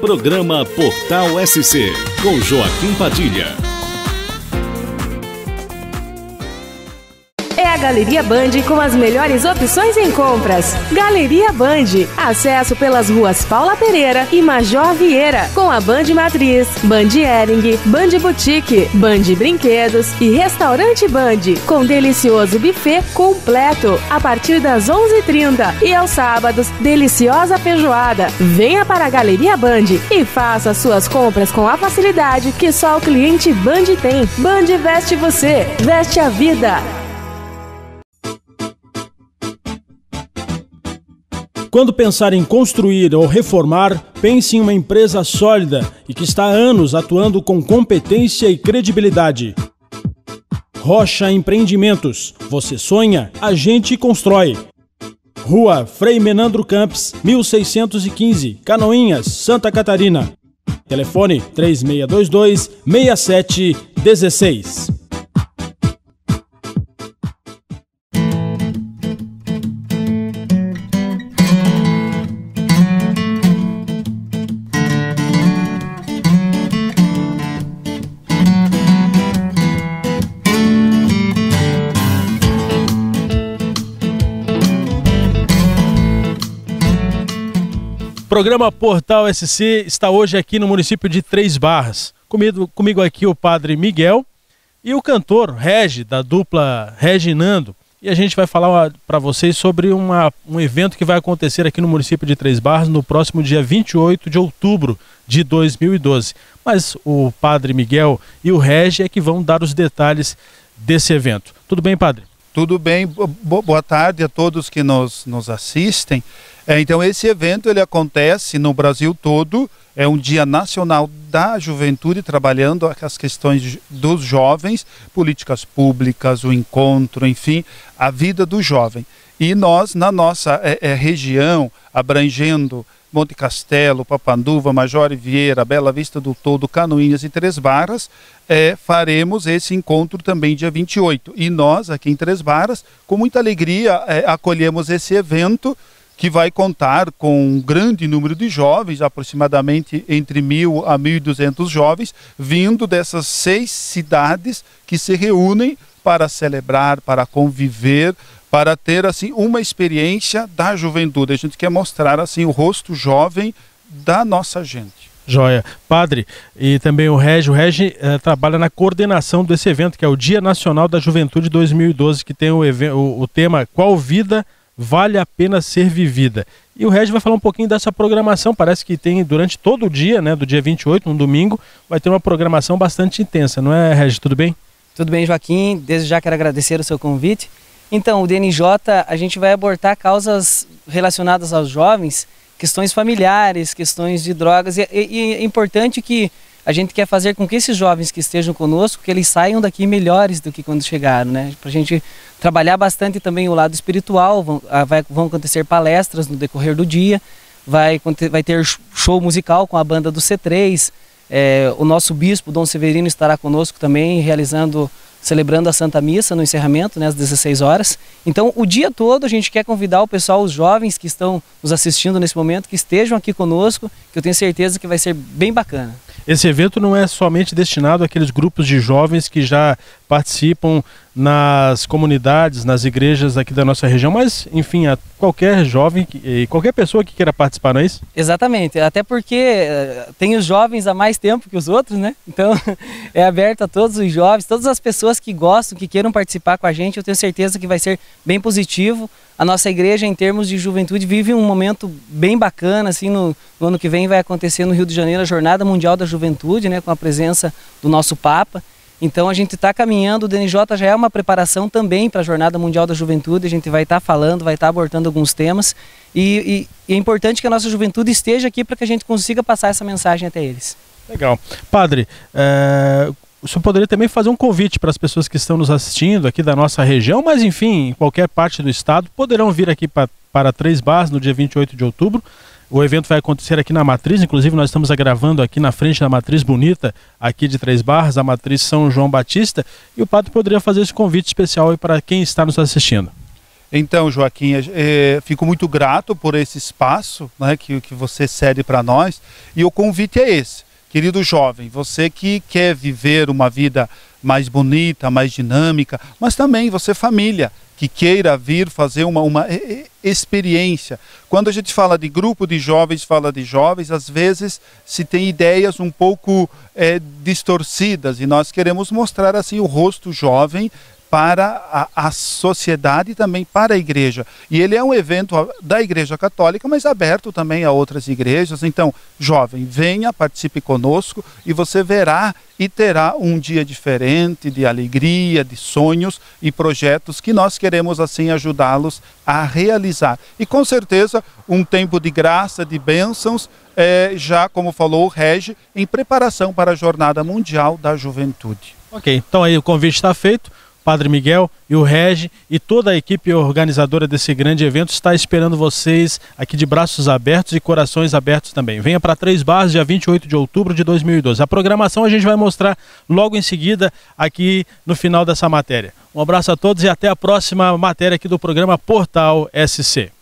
Programa Portal SC, com Joaquim Padilha. É a Galeria Band com as melhores opções em compras. Galeria Band. Acesso pelas ruas Paula Pereira e Major Vieira. Com a Band Matriz, Band Hering, Band Boutique, Band Brinquedos e Restaurante Band. Com delicioso buffet completo. A partir das 11h30. E aos sábados, deliciosa feijoada. Venha para a Galeria Band e faça suas compras com a facilidade que só o cliente Band tem. Band veste você. Veste a vida. Quando pensar em construir ou reformar, pense em uma empresa sólida e que está há anos atuando com competência e credibilidade. Rocha Empreendimentos. Você sonha, a gente constrói. Rua Frei Menandro Campos, 1615, Canoinhas, Santa Catarina. Telefone 3622-6716. O programa Portal SC está hoje aqui no município de Três Barras. Comigo aqui o padre Miguel e o cantor Regi, da dupla Reginando. E a gente vai falar para vocês sobre um evento que vai acontecer aqui no município de Três Barras no próximo dia 28 de outubro de 2012. Mas o padre Miguel e o Regi é que vão dar os detalhes desse evento. Tudo bem, padre? Tudo bem, boa tarde a todos que nos assistem. Então esse evento ele acontece no Brasil todo, é um Dia Nacional da Juventude, trabalhando as questões dos jovens, políticas públicas, o encontro, enfim, a vida do jovem. E nós, na nossa região, abrangendo Monte Castelo, Papanduva, Major Vieira, Bela Vista do Todo, Canoinhas e Três Barras, faremos esse encontro também dia 28. E nós, aqui em Três Barras, com muita alegria, acolhemos esse evento, que vai contar com um grande número de jovens, aproximadamente entre 1.000 a 1.200 jovens, vindo dessas 6 cidades que se reúnem para celebrar, para conviver, para ter assim uma experiência da juventude. A gente quer mostrar assim o rosto jovem da nossa gente. Joia. Padre, e também o Regi trabalha na coordenação desse evento, que é o Dia Nacional da Juventude 2012, que tem o tema Qual Vida Vale a Pena Ser Vivida. E o Regi vai falar um pouquinho dessa programação. Parece que tem durante todo o dia, né, do dia 28, um domingo, vai ter uma programação bastante intensa, não é, Regi? Tudo bem? Tudo bem, Joaquim. Desde já quero agradecer o seu convite. Então, o DNJ, a gente vai abordar causas relacionadas aos jovens, questões familiares, questões de drogas, e é importante que a gente quer fazer com que esses jovens que estejam conosco, que eles saiam daqui melhores do que quando chegaram, né? Para a gente trabalhar bastante também o lado espiritual, vão acontecer palestras no decorrer do dia, vai ter show musical com a banda do C3, o nosso bispo, Dom Severino, estará conosco também, celebrando a Santa Missa no encerramento, né, às 16 horas. Então, o dia todo a gente quer convidar o pessoal, os jovens que estão nos assistindo nesse momento, que estejam aqui conosco, que eu tenho certeza que vai ser bem bacana. Esse evento não é somente destinado àqueles grupos de jovens que já participam nas comunidades, nas igrejas aqui da nossa região, mas, enfim, a qualquer jovem e qualquer pessoa que queira participar, não é isso? Exatamente, até porque tem os jovens há mais tempo que os outros, né? Então, é aberto a todos os jovens, todas as pessoas que gostam, que queiram participar com a gente, eu tenho certeza que vai ser bem positivo. A nossa igreja, em termos de juventude, vive um momento bem bacana, assim, no ano que vem vai acontecer no Rio de Janeiro a Jornada Mundial da Juventude, né, com a presença do nosso Papa. Então a gente está caminhando, o DNJ já é uma preparação também para a Jornada Mundial da Juventude, a gente vai estar falando, vai estar abordando alguns temas e é importante que a nossa juventude esteja aqui para que a gente consiga passar essa mensagem até eles. Legal. Padre, o senhor poderia também fazer um convite para as pessoas que estão nos assistindo aqui da nossa região, mas enfim, em qualquer parte do estado, poderão vir aqui para Três Barras no dia 28 de outubro. O evento vai acontecer aqui na Matriz, inclusive nós estamos gravando aqui na frente da Matriz Bonita, aqui de Três Barras, a Matriz São João Batista, e o padre poderia fazer esse convite especial aí para quem está nos assistindo. Então, Joaquim, fico muito grato por esse espaço, né, que você cede para nós, e o convite é esse. Querido jovem, você que quer viver uma vida mais bonita, mais dinâmica, mas também você família, que queira vir fazer uma experiência. Quando a gente fala de grupo de jovens, às vezes se tem ideias um pouco distorcidas, e nós queremos mostrar assim o rosto jovem para a sociedade e também para a igreja. E ele é um evento da Igreja Católica, mas aberto também a outras igrejas. Então, jovem, venha, participe conosco e você verá e terá um dia diferente de alegria, de sonhos e projetos que nós queremos assim ajudá-los a realizar. E com certeza um tempo de graça, de bênçãos, já como falou o Regi, em preparação para a Jornada Mundial da Juventude. Ok, então aí o convite está feito. Padre Miguel e o Regi e toda a equipe organizadora desse grande evento está esperando vocês aqui de braços abertos e corações abertos também. Venha para Três Barras, dia 28 de outubro de 2012. A programação a gente vai mostrar logo em seguida aqui no final dessa matéria. Um abraço a todos e até a próxima matéria aqui do programa Portal SC.